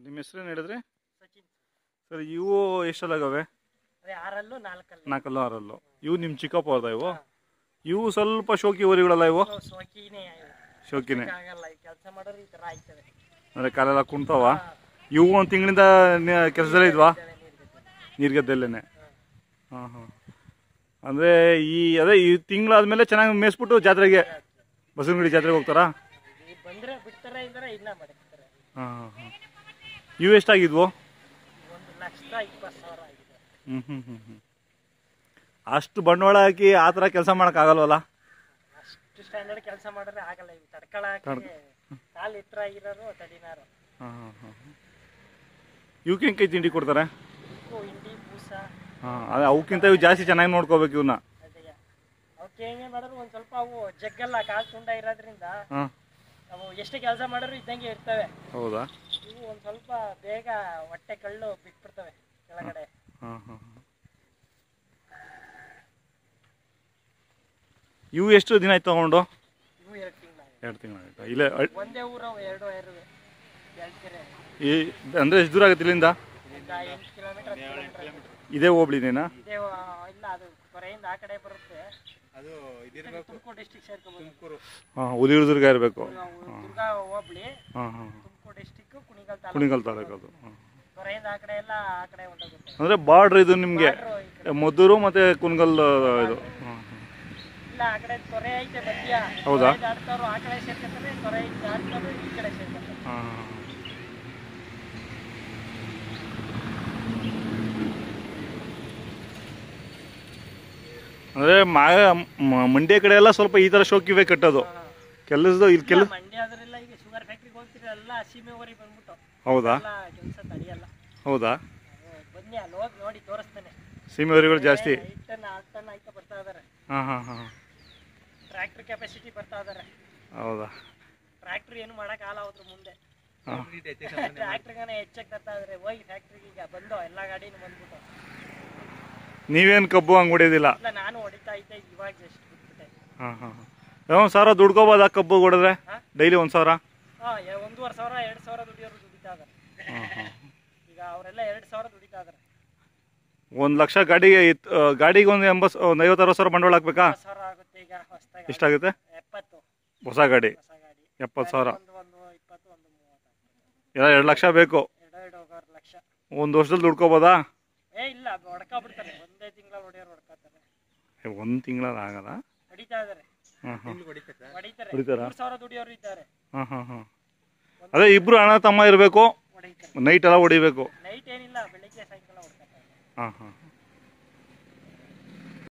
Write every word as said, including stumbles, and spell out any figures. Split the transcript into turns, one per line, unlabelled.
ನಿಮ್ಮ ಹೆಸರೇನು ಹೇಳಿದ್ರಿ?
ಸಚಿನ್
ಸರ್, ಇವು ಎಷ್ಟಲ್ಲಾಗವೆ?
ಅದೇ ಆರಲ್ಲೂ ನಾಲ್ಕಲ್ಲಿ
ನಾಲ್ಕಲ್ಲು ಆರಲ್ಲು. ಇವು ನಿಮ್ಮ ಚಿಕ್ಕಪ್ಪ ಅವ್ರದ ಇವು? ಇವು ಸ್ವಲ್ಪ ಶೋಕಿ ಊರಿಗಳಲ್ಲ ಇವು?
ಶೋಕಿನೇ
ಶೋಕಿನೇ
ಆಗಲ್ಲ, ಕೆಲಸ ಮಾಡೋರು ಈ ಥರ ಆಯ್ತದೆ.
ಅಂದರೆ ಕಾಲೆಲ್ಲ ಕುಣ್ತಾವ. ಇವು ಒಂದು ತಿಂಗಳಿಂದ ಕೆಲಸದಲ್ಲೇ ಇದ್ವಾ? ನೀರ್ಗದ್ದೆಲ್ಲೇನೆ. ಹಾಂ ಹಾಂ. ಅಂದರೆ ಈ ಅದೇ ಈ ತಿಂಗಳಾದ್ಮೇಲೆ ಚೆನ್ನಾಗಿ ಮೇಯಿಸ್ಬಿಟ್ಟು ಜಾತ್ರೆಗೆ ಬಸವನಗುಡಿ ಜಾತ್ರೆಗೆ ಹೋಗ್ತಾರಾ?
ಬಂದರೆ ಬಿಡ್ತಾರೆ, ಇದ್ದಾರೆ ಇಲ್ಲ ಮಡಗ್ತಾರೆ.
ಹಾಂ ಹಾಂ ಹಾಂ. ಇವು ಎಷ್ಟಾಗಿದ್ವು?
ಒಂದು ಲಕ್ಷದ ಇಪ್ಪತ್ತು ಸಾವಿರ ಆಗಿದೆ.
ಹ್ಞೂ ಹ್ಞೂ ಹ್ಞೂ ಹ್ಞೂ. ಅಷ್ಟು ಬಂಡವಾಳ ಹಾಕಿ ಆ ಥರ ಕೆಲಸ ಮಾಡೋಕ್ಕಾಗಲ್ವಲ್ಲ?
ಅಷ್ಟು ಸ್ಟ್ಯಾಂಡರ್ಡ್ ಕೆಲಸ ಮಾಡಿದ್ರೆ ಆಗಲ್ಲ. ಇವು ತಡ್ಕೊಳಕ್ಕೆ ಕಾಲು ಎತ್ತರ ಆಗಿರೋರು ತಡಿನಾರು.
ಹಾಂ ಹಾಂ ಹಾಂ. ಇವಕ್ಕೆ ಹೆಂಗೆ ಕೈ ತಿಂಡಿ ಕೊಡ್ತಾರೆ?
ಹಿಂಡಿ ಬೂಸ.
ಹಾಂ, ಅದೇ ಅವಕ್ಕಿಂತ ಇವು ಜಾಸ್ತಿ ಚೆನ್ನಾಗಿ ನೋಡ್ಕೋಬೇಕು ಇವನ್ನ.
ಅದೇ ಅವಕ್ಕೆ ಹೆಂಗೆ ಮಾಡಿದ್ರು ಒಂದು ಸ್ವಲ್ಪ ಅವು ಜಗ್ಗಲ್ಲ, ಕಾಲು ತುಂಡ ಇರೋದ್ರಿಂದ
ಹಾಂ,
ಅವು ಎಷ್ಟು ಕೆಲಸ ಮಾಡಿದ್ರು ಇದ್ದಂಗೆ ಇರ್ತವೆ.
ಹೌದಾ?
ಇವು ಒಂದು ಸ್ವಲ್ಪ ಬೇಗ ಹೊಟ್ಟೆ ಕಳ್ಳು ಬಿಟ್ಬಿಡ್ತವೆ ಕೆಳಗಡೆ.
ಹಾಂ ಹಾಂ. ಇವು ಎಷ್ಟು ದಿನ ಆಯ್ತು ತಗೊಂಡು?
ಇವು ಎರಡು ತಿಂಗಳು
ಎರಡು ತಿಂಗಳು ಆಯ್ತಾ? ಇಲ್ಲೇ
ಒಂದೇ ಊರು ಎರಡು ಎರಡು ಎರಡು ಕೆರೆ.
ಈ ಅಂದರೆ ಎಷ್ಟು ದೂರ ಆಗುತ್ತೆ ಇಲ್ಲಿಂದ?
ಈಗ ಎಂಟು ಕಿಲೋಮೀಟರ್ ಕಿಲೋಮೀಟರ್
ಇದೇ ಹೋಬ್ಳಿನೇನಾ?
ಇದೇ ಇಲ್ಲ, ಅದು ಹೊರೆಯಿಂದ ಆ ಕಡೆ ಬರುತ್ತೆ. ಅದು ತುಮಕೂರು ಡಿಸ್ಟಿಕ್ ಸೇರ್ಕೊಂಡು.
ಹಾಂ, ಹುಲಿದುರ್ಗ ಇರಬೇಕು.
ದುರ್ಗ ಹೋಬ್ಳಿ. ಹಾಂ ಹಾಂ. ತುಮಕೂರು ಡಿಸ್ಟಿಕ್ ಕುಣಿಗಲ್ ತಾಲೂಕು.
ಕುಣಿಗಲ್ ತಾಲೂಕು ಅದು. ಹಾಂ.
ಹೊರೆಯಿಂದ ಆ ಕಡೆ ಎಲ್ಲ ಆ ಕಡೆ ಹೊಂಟೋಗುತ್ತೆ.
ಅಂದರೆ ಬಾರ್ಡ್ರ್ ಇದು ನಿಮಗೆ ಮದ್ದೂರು ಮತ್ತು ಕುಣಿಗಲ್ ಇದು? ಹಾಂ.
ಇಲ್ಲ, ಆ ಕಡೆ ತೊರೆ ಐತೆ ಮಧ್ಯ.
ಹೌದಾ?
ದಾಡ್ತಾರು ಆ ಕಡೆ ಸೇರ್ಕೊತಾರೆ, ತೊರೆ ದಾಡ್ತಾರು ಈ ಕಡೆ ಸೇರ್ಕೊತಾರೆ.
ಹಾಂ. ಅಂದರೆ ಮಂಡ್ಯ ಕಡೆ ಎಲ್ಲ ಸ್ವಲ್ಪ ಈ ಥರ ಶೋಕಿವೆ ಕಟ್ಟೋದು ಕೆಲಸದ ಇಲ್ಲಿ ಕೆಲ
ಮಂಡ್ಯ ಆದ್ರೆಲ್ಲ ಈಗ ಶುಗರ್ ಫ್ಯಾಕ್ಟ್ರಿಗೆ ಹೋಗ್ತೀರಿ, ಎಲ್ಲ ಸೀಮೆ ಊರಿಗೆ ಬಂದ್ಬಿಟ್ಟು.
ಹೌದಾ?
ಕೆಲಸ ತಡಿಯಲ್ಲ.
ಹೌದಾ?
ಬನ್ನಿ ಅಲ್ಲಿ ಹೋಗಿ ನೋಡಿ ತೋರಿಸ್ತೇನೆ.
ಸೀಮೆವರಿಗಳು ಜಾಸ್ತಿ
ಐದು ಟನ್ ಆರು ಟನ್ ಆಯ್ತಾ ಬರ್ತಾ ಇದಾರೆ.
ಹಾಂ ಹಾಂ ಹಾಂ.
ಟ್ರ್ಯಾಕ್ಟರ್ ಕೆಪಾಸಿಟಿ ಬರ್ತಾ ಇದಾರೆ.
ಹೌದಾ?
ಟ್ರ್ಯಾಕ್ಟರ್ ಏನು ಮಾಡೋಕ್ಕಾಗಲ್ಲ ಅವ್ರ ಮುಂದೆ. ಟ್ರ್ಯಾಕ್ಟರ್ಗಾನೆ ಹೆಚ್ಚಾಗಿ ತರ್ತಾ ಇದಾರೆ. ಹೋಗಿ ಫ್ಯಾಕ್ಟ್ರಿಗೆ ಈಗ ಬಂದು ಎಲ್ಲ ಗಾಡಿನೂ ಬಂದ್ಬಿಟ್ಟು.
ನೀವೇನು ಕಬ್ಬು ಹಂಗೆ ಹೊಡಿಯೋದಿಲ್ಲ?
ಇಲ್ಲ, ನಾನು ಹೊಡಿತಾ ಇದ್ದೆ, ಇವಾಗ ಜಸ್ಟ್ ಬಿಟ್ಬಿಟ್ಟೆ.
ಹಾಂ ಹಾಂ. ಒಂದು ಸಾವಿರ ದುಡ್ಕೋಬೋದಾ ಕಬ್ಬು ಹೊಡೆದ್ರೆ? ಡೈಲಿ ಒಂದು ಸಾವಿರ? ಹಾಂ,
ಒಂದೂವರೆ ಸಾವಿರ ಎರಡು ಸಾವಿರ ದುಡಿಯೋರು ದುಡಿತಾ ಇದಾರೆ.
ಹಾಂ ಹಾಂ.
ಈಗ ಅವರೆಲ್ಲ ಎರಡು ಸಾವಿರ ದುಡಿತಾ ಇದಾರೆ.
ಒಂದು ಲಕ್ಷ ಗಾಡಿಗೆ ಗಾಡಿಗೆ ಒಂದು ಎಂಬತ್ತು ಒಂದು ಐವತ್ತು ಅರವತ್ತು ಸಾವಿರ ಬಂಡವಾಳ ಹಾಕ್ಬೇಕಾ?
ಸಾವಿರ ಆಗುತ್ತೆ. ಈಗ ಹೊಸದಾಗಿ
ಎಷ್ಟಾಗುತ್ತೆ?
ಎಪ್ಪತ್ತು.
ಹೊಸ ಗಾಡಿ
ಹೊಸ ಗಾಡಿ
ಎಪ್ಪತ್ತು ಸಾವಿರ.
ಒಂದು ಒಂದು ಇಪ್ಪತ್ತು ಒಂದು ಮೂವತ್ತು.
ಎಲ್ಲ ಎರಡು ಲಕ್ಷ ಬೇಕು.
ಎರಡು ಎರಡೂವರೆ ಲಕ್ಷ.
ಒಂದು ವರ್ಷದಲ್ಲಿ ದುಡ್ಕೋಬೋದಾ?
ಏ ಇಲ್ಲ, ಹೊಡ್ಕೊಬಿಡ್ತಾರೆ. ಒಂದೇ ತಿಂಗಳ ಹೊಡೆಯೋರು ಹೊಡ್ಕೊತಾರೆ.
ಒಂದು ತಿಂಗಳಲ್ಲಿ ಆಗಲ್ಲ.
ಹೊಡಿತಾ ಇದಾರೆ.
ಹಾಂ ಹಾಂ.
ಹೊಡಿತಾರೆ.
ಹೊಡಿತಾರಾ?
ಮೂರು ಸಾವಿರ ದುಡಿಯೋರು ಇದ್ದಾರೆ.
ಹಾಂ ಹಾಂ ಹಾಂ. ಅದೇ ಇಬ್ರು ಅಣ್ಣ ತಮ್ಮ ಇರಬೇಕು,
ಹೊಡಿತಾರೆ.
ನೈಟ್ ಎಲ್ಲ ಹೊಡಿಬೇಕು.
ನೈಟ್ ಏನಿಲ್ಲ, ಬೆಳಿಗ್ಗೆ ಸಾಯಂಕಾಲ ಹೊಡ್ಕೊತಾರೆ.
ಹಾಂ ಹಾಂ.